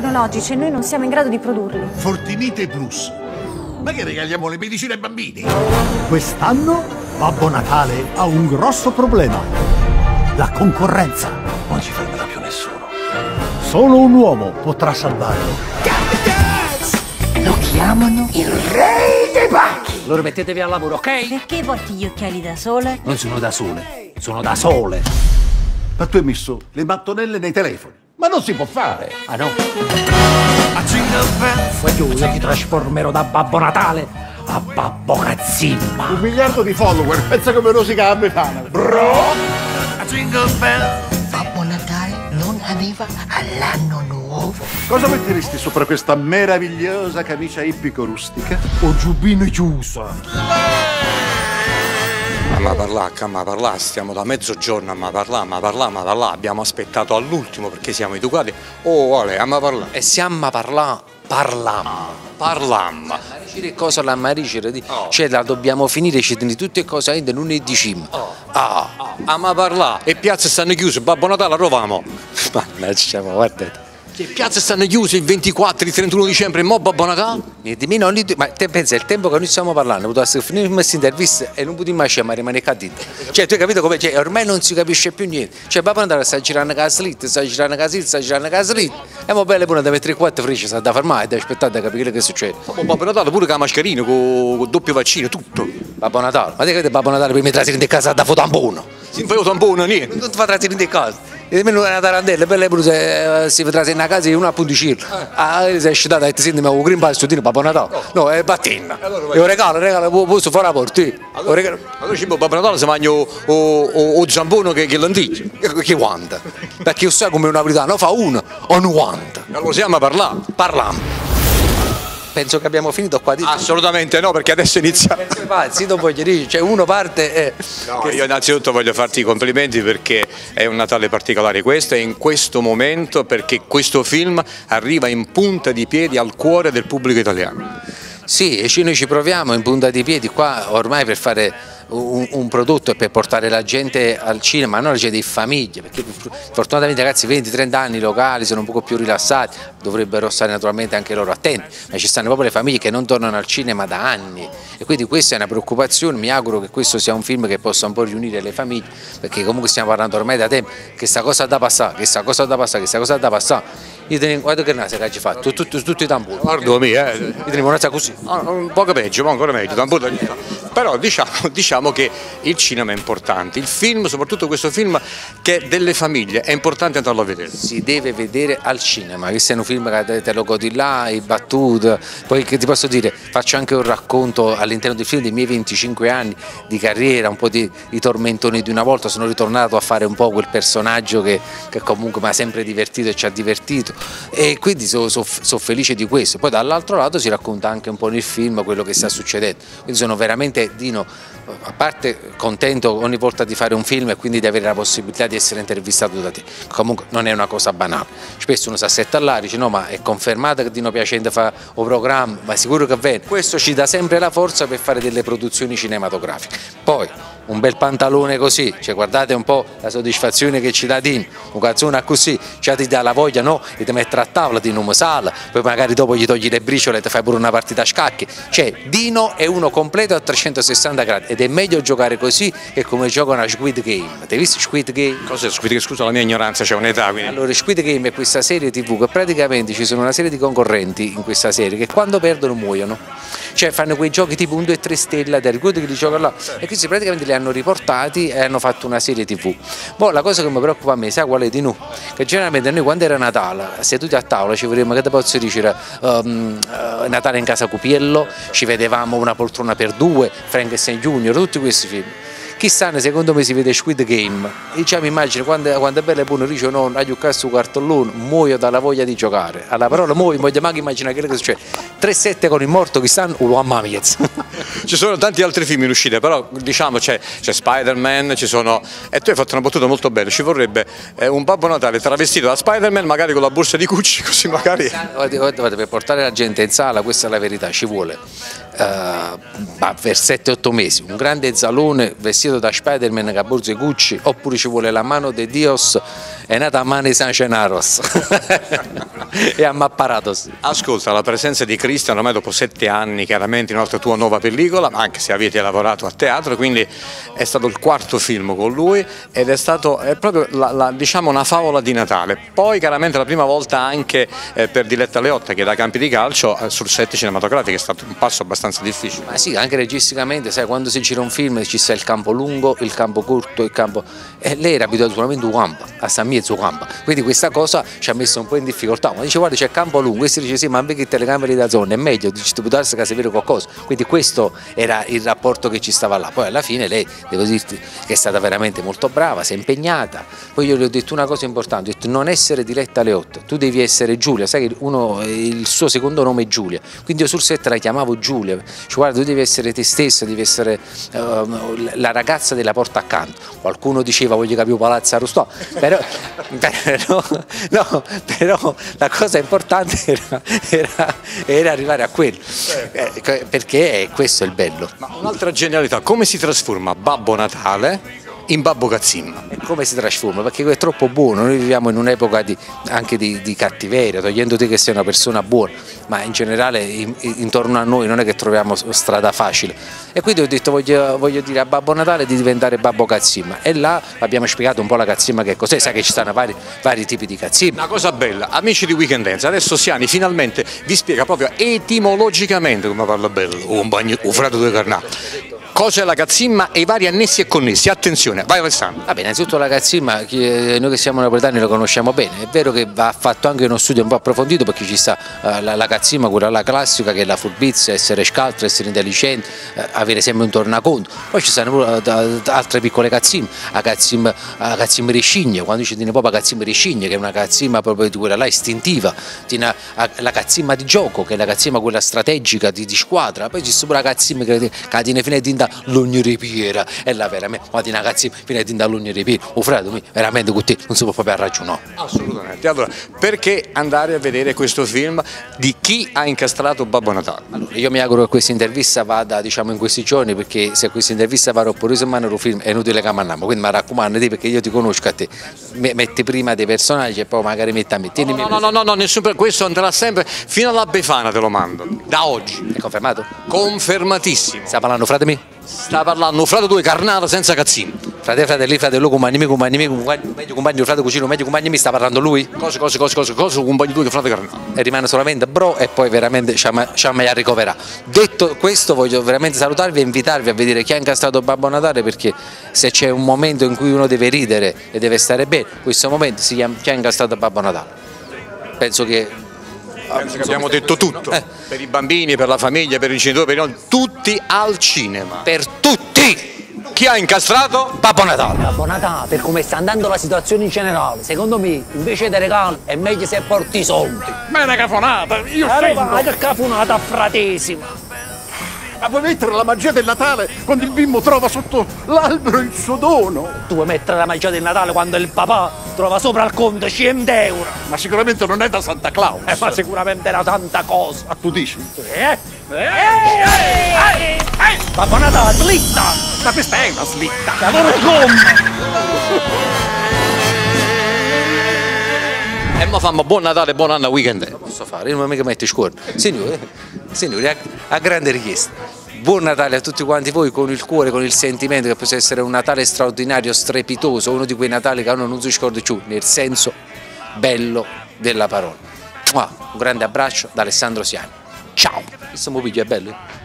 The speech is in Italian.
tecnologici e noi non siamo in grado di produrli. Fortinite Plus. Ma che regaliamo le medicine ai bambini? Quest'anno Babbo Natale ha un grosso problema. La concorrenza. Non ci fermerà più nessuno. Solo un uomo potrà salvarlo. Lo chiamano il re dei pacchi. Allora mettetevi al lavoro, ok? Perché porti gli occhiali da sole? Non sono da sole, sono da sole. Ma tu hai messo le mattonelle nei telefoni. Ma non si può fare. Ah no? Io ti trasformerò da Babbo Natale a Babbo Cazzimma. 1 miliardo di follower, pensa come rosica la Befana. Babbo Natale non arriva all'anno nuovo. Cosa metteresti sopra questa meravigliosa camicia ippico rustica? O giubbino chiusa. Ma parlà, stiamo da mezzogiorno a parlà, abbiamo aspettato all'ultimo perché siamo educati. Oh, Ale, a parlà. E siamo a parlammo. Ma che cosa la maricere di? Cioè la dobbiamo finire, ci di tutte cose in lunedì cim. Ma parlà, e piazze stanno chiuse, Babbo Natale rovamo. Mannaggia, guardate. Le piazze stanno chiuse il 24, il 31 dicembre, mo Babbo Natale? Ma te pensa, il tempo che noi stiamo parlando, potessimo finire questa intervista e non potremmo mai rimanere cadenti. Cioè, tu hai capito come? Cioè, ormai non si capisce più niente. Cioè, Babbo Natale sta girando la slitta, sta girando la slitta. E mo belle buone da mettere 4 frecce, sta da fermare e da aspettare da capire che succede. Babbo Natale pure con la mascherina, con doppio vaccino, tutto. Babbo Natale, ma te credi Babbo Natale per mettere in casa da fotampone? Si fa io tampone, niente. Non ti fa trasferire in casa. E nemmeno una tarantella, per lei si vedrà se in una casa e uno appunto circo. Si è scitato e ti senti, ma un green pass, tu Babbo Natale. No, è battina. E un regalo, posso fare la porta. Allora Babbo Natale si mangia o zampone che lenticchie. Che quanta? Perché io so come una napolitano fa uno o 90. Allora siamo a parlare. Parliamo. Penso che abbiamo finito qua di... Assolutamente no, perché adesso inizia. Sì, dopo voglio dire, cioè uno parte e... No, io innanzitutto voglio farti i complimenti perché è un Natale particolare questo e in questo momento perché questo film arriva in punta di piedi al cuore del pubblico italiano. Sì, e noi ci proviamo in punta di piedi qua ormai per fare un prodotto e per portare la gente al cinema, non la gente di famiglia, perché fortunatamente ragazzi 20-30 anni i locali sono un po' più rilassati, dovrebbero stare naturalmente anche loro attenti, ma ci stanno proprio le famiglie che non tornano al cinema da anni e quindi questa è una preoccupazione, mi auguro che questo sia un film che possa un po' riunire le famiglie, perché comunque stiamo parlando ormai da tempo che sta cosa da passare, Io tenevo, guarda che naso che hai fatto, tutti i tamponi. Guarda me, Io tenevo una così. Un po' peggio, ma ancora meglio, però diciamo che il cinema è importante, il film, soprattutto questo film che è delle famiglie, è importante andarlo a vedere. Si deve vedere al cinema, questo è un film che te lo godi là, i battute, poi che ti posso dire, faccio anche un racconto all'interno del film dei miei 25 anni di carriera, un po' di tormentoni di una volta, sono ritornato a fare un po' quel personaggio che comunque mi ha sempre divertito e ci ha divertito e quindi sono felice di questo. Poi dall'altro lato si racconta anche un po' nel film quello che sta succedendo, quindi sono veramente, Dino, a parte contento ogni volta di fare un film e quindi di avere la possibilità di essere intervistato da te, comunque non è una cosa banale, spesso uno si assetta là, dice no ma è confermato che Dino Piacente fa un programma, ma sicuro che avviene, questo ci dà sempre la forza per fare delle produzioni cinematografiche. Poi un bel pantalone così, cioè guardate un po' la soddisfazione che ci dà Dino, un calzone così, cioè ti dà la voglia no, e ti mettere a tavola di un sala, poi magari dopo gli togli le briciole e ti fai pure una partita a scacchi, cioè Dino è uno completo a 360 gradi ed è meglio giocare così che come giocano a Squid Game. Ti hai visto Squid Game? Cos'è Squid Game? Scusa la mia ignoranza, c'è un'età quindi. Allora Squid Game è questa serie TV che praticamente ci sono una serie di concorrenti in questa serie che quando perdono muoiono, cioè fanno quei giochi tipo 1, 2, 3 stelle, ti ricordi che li giocano là? E questi praticamente li hanno riportati e hanno fatto una serie TV. Poi la cosa che mi preoccupa a me, sai qual è di noi? Che generalmente noi quando era Natale, seduti a tavola ci vedevamo che te posso dire Natale in casa Cupiello, ci vedevamo Una poltrona per due, Frankenstein Junior, tutti questi film. Chissà, secondo me si vede Squid Game, diciamo, immagino quando è bello e buono dice no, a giocare su cartellone, muoio dalla voglia di giocare, alla parola muoio, voglio manco immaginare che succede, 3-7 con il morto, chissà, mamma mia. Ci sono tanti altri film in uscita, però diciamo c'è Spider-Man, ci sono, e tu hai fatto una battuta molto bella, ci vorrebbe un Babbo Natale travestito da Spider-Man, magari con la borsa di Gucci, così magari... Guarda, per portare la gente in sala, questa è la verità, ci vuole per 7-8 mesi, un grande zalone vestito da Spider-Man con la borsa di Gucci, oppure ci vuole la mano di Dios è nata a Mani San Genaros e ha apparato sì. Ascolta, la presenza di Cristian ormai dopo 7 anni, chiaramente in un'altra tua nuova pellicola, anche se avete lavorato a teatro, quindi è stato il 4º film con lui ed è proprio diciamo una favola di Natale. Poi chiaramente la prima volta anche per Diletta Leotta, che da Campi di Calcio sul set cinematografico, è stato un passo abbastanza difficile. Ma sì, anche registicamente, sai, quando si gira un film ci sta il campo lungo, il campo corto, il campo... E lei era abituata solamente a campo, a San Miezzo campo, quindi questa cosa ci ha messo un po' in difficoltà. Ma dice guarda c'è il campo lungo, e si dice sì, ma anche che telecamere da zona è meglio, dici tu puoi darsi che si vede qualcosa. Quindi questo era il rapporto che ci stava là. Poi alla fine lei, devo dirti, che è stata veramente molto brava, si è impegnata. Poi io le ho detto una cosa importante, ho detto non essere Diletta Leotta, tu devi essere Giulia, sai che il suo secondo nome è Giulia, quindi io sul set la chiamavo Giulia, cioè, guarda tu devi essere te stessa, devi essere la ragazza della porta accanto. Qualcuno diceva voglio capire Palazzo Arustò, però la cosa importante era arrivare a quello, perché questo è il bello. Ma un'altra genialità, come si trasforma Babbo Natale in Babbo Cazzimma? Come si trasforma? Perché è troppo buono, noi viviamo in un'epoca anche di cattiveria, togliendo te che sei una persona buona, ma in generale intorno a noi non è che troviamo strada facile. E quindi ho detto voglio dire a Babbo Natale di diventare Babbo Cazzimma, e là abbiamo spiegato un po' la cazzimma che cos'è, sai che ci stanno vari tipi di cazzimma. Una cosa bella, amici di Weekend Dance, adesso Siani finalmente vi spiega proprio etimologicamente come parla bello, un frate due carnà. Cos'è la cazzimma e i vari annessi e connessi? Attenzione, vai Alessandro. Vabbè, innanzitutto la cazzimma, noi che siamo napoletani la conosciamo bene, è vero che va fatto anche uno studio un po' approfondito, perché ci sta la cazzimma, quella la classica, che è la furbizia, essere scaltro, essere intelligente, avere sempre un tornaconto. Poi ci stanno altre piccole cazzimma, la cazzimma riscigna, quando ci tiene proprio la cazzimma riscigna, che è una cazzimma proprio di quella là istintiva, tiene la cazzimma di gioco, che è la cazzimma quella strategica di squadra, poi ci sta pure la cazzimma che tiene fine di l'ogni ripiera, e là veramente ma ti ragazzi fino a l'ogni ripiera, o fratello veramente con te non si può proprio ragionare. Assolutamente. Allora, perché andare a vedere questo film di chi ha incastrato Babbo Natale? Allora, io mi auguro che questa intervista vada, diciamo, in questi giorni, perché se questa intervista va oppure se mano film è inutile che mandiamo, quindi mi raccomando te, perché io ti conosco a te, metti prima dei personaggi e poi magari metti a me. No, nessun, questo andrà sempre fino alla Befana, te lo mando da oggi. È confermato? Confermatissimo. Sta parlando frate mio? Sta parlando frate due carnale senza cazzino. Fratello, compagni miei, meglio compagno, frate cucino, meglio compagni mi sta parlando lui? Cosa, compagni due che frate carnale. E rimane solamente bro, e poi veramente ci ha ricoverato. Detto questo, voglio veramente salutarvi e invitarvi a vedere chi ha incastrato Babbo Natale, perché se c'è un momento in cui uno deve ridere e deve stare bene, questo momento si chiama chi ha incastrato Babbo Natale. Penso che abbiamo detto tutto, per i bambini, per la famiglia, per i genitori, per i nonni, tutti al cinema. Per tutti! Chi ha incastrato? Babbo Natale! Babbo Natale, per come sta andando la situazione in generale, secondo me, invece dei regali, è meglio se porti i soldi. Ma è una cafonata, io Ma che cafonata fratesima! Ma vuoi mettere la magia del Natale quando il bimbo trova sotto l'albero il suo dono? Tu vuoi mettere la magia del Natale quando il papà trova sopra il conto 100 euro? Ma sicuramente non è da Santa Claus. Ma sicuramente era tanta cosa. Tu dici? Babbo Natale, slitta! Ma questa è una slitta. Lavoro di gomma! E mo fammo buon Natale, buon anno weekend. Lo posso fare, io non mica metto scuola. Signori, a grande richiesta. Buon Natale a tutti quanti voi, con il cuore, con il sentimento che possa essere un Natale straordinario, strepitoso, uno di quei Natali che uno non si scorda più, nel senso bello della parola. Un grande abbraccio da Alessandro Siani. Ciao! Questo mio video è bello?